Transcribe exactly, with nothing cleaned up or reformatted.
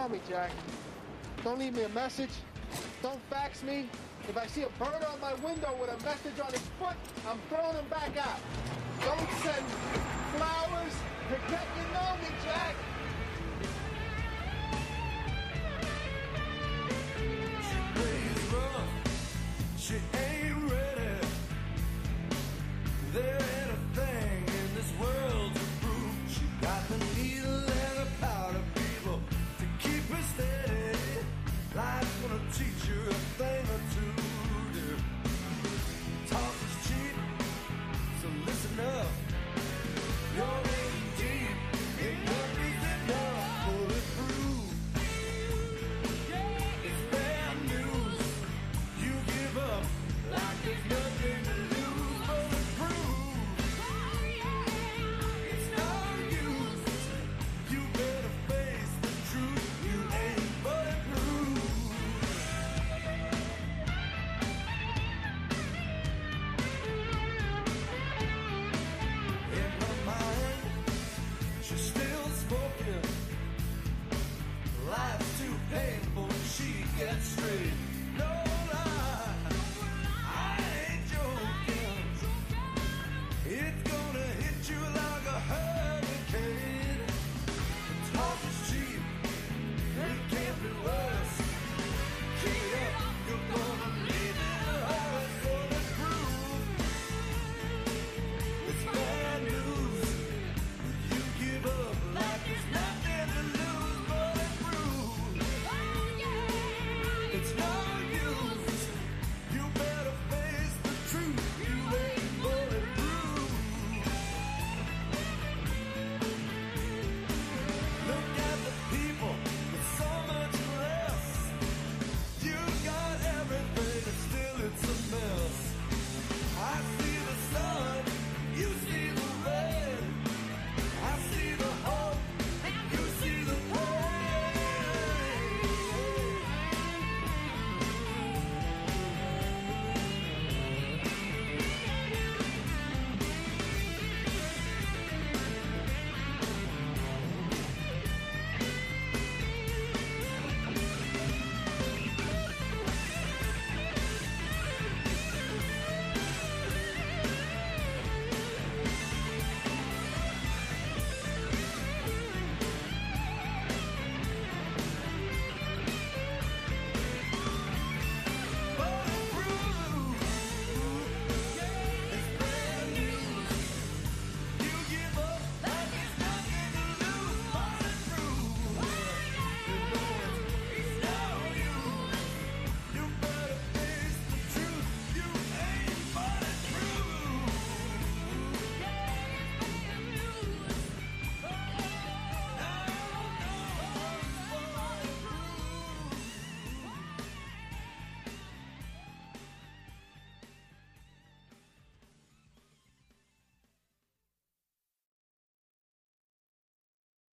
me, Jack. Don't leave me a message. Don't fax me. If I see a bird on my window with a message on his foot, I'm throwing him back out. Don't send flowers. Forget you know me, Jack.